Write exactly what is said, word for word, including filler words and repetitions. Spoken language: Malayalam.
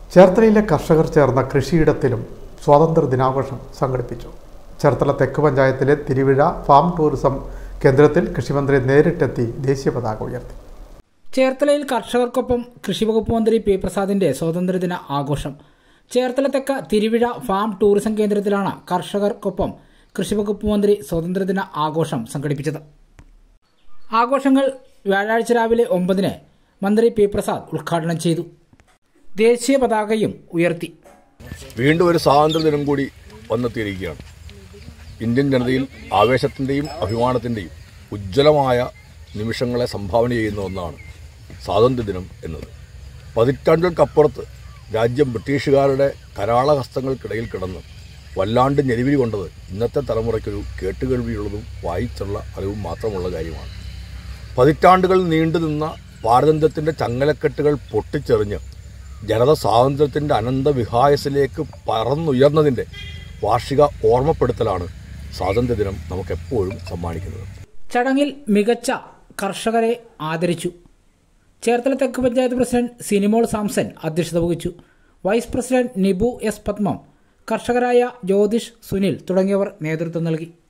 ചേർത്തലയിലെ കർഷകർ ചേർന്ന കൃഷിയിടത്തിലും സ്വാതന്ത്ര്യ ദിനാഘോഷം സംഘടിപ്പിച്ചു. ചേർത്തല തെക്ക് പഞ്ചായത്തിലെ തിരുവിഴ ഫാം ടൂറിസം കേന്ദ്രത്തിൽ കൃഷിമന്ത്രി നേരിട്ടെത്തി ദേശീയ പതാക ഉയർത്തി. ചേർത്തലയിൽ കർഷകർക്കൊപ്പം കൃഷിവകുപ്പ് മന്ത്രി പി പ്രസാദിന്റെ സ്വാതന്ത്ര്യദിന ആഘോഷം. ചേർത്തല തെക്ക തിരുവിഴ ഫാം ടൂറിസം കേന്ദ്രത്തിലാണ് കർഷകർക്കൊപ്പം കൃഷിവകുപ്പ് മന്ത്രി സ്വാതന്ത്ര്യദിന ആഘോഷം സംഘടിപ്പിച്ചത്. ആഘോഷങ്ങൾ വ്യാഴാഴ്ച രാവിലെ ഒമ്പതിന് മന്ത്രി പി പ്രസാദ് ഉദ്ഘാടനം ചെയ്തു. ദേശീയ പതാകയും ഉയർത്തി. വീണ്ടും ഒരു സ്വാതന്ത്ര്യദിനം കൂടി വന്നെത്തിയിരിക്കുകയാണ്. ഇന്ത്യൻ ജനതയിൽ ആവേശത്തിൻ്റെയും അഭിമാനത്തിൻ്റെയും ഉജ്ജ്വലമായ നിമിഷങ്ങളെ സംഭാവന ചെയ്യുന്ന ഒന്നാണ് സ്വാതന്ത്ര്യദിനം എന്നത്. പതിറ്റാണ്ടുകൾക്കപ്പുറത്ത് രാജ്യം ബ്രിട്ടീഷുകാരുടെ കരാളഹസ്തങ്ങൾക്കിടയിൽ കിടന്ന് വല്ലാണ്ട് ഞെരുവിരി കൊണ്ടത് ഇന്നത്തെ തലമുറയ്ക്കൊരു കേട്ടുകേൾവിയുള്ളതും വായിച്ചുള്ള അറിവും മാത്രമുള്ള കാര്യമാണ്. പതിറ്റാണ്ടുകൾ നീണ്ടുനിന്ന പാരതന്ത്ര്യത്തിൻ്റെ ചങ്ങലക്കെട്ടുകൾ പൊട്ടിച്ചെറിഞ്ഞ് ജനത സ്വാതന്ത്ര്യത്തിൻ്റെ അനന്തവിഹായസിലേക്ക് പറന്നുയർന്നതിൻ്റെ വാർഷിക ഓർമ്മപ്പെടുത്തലാണ് സ്വാതന്ത്ര്യദിനം നമുക്കെപ്പോഴും സമ്മാനിക്കുന്നത്. ചടങ്ങിൽ മികച്ച കർഷകരെ ആദരിച്ചു. ചേർത്തല തെക്ക് പഞ്ചായത്ത് പ്രസിഡന്റ് സിനിമോൾ സാംസൺ അധ്യക്ഷത വഹിച്ചു. Vice president Nibu S Padmam, കർഷകരായ ജ്യോതിഷ്, സുനിൽ തുടങ്ങിയവർ നേതൃത്വം നൽകി.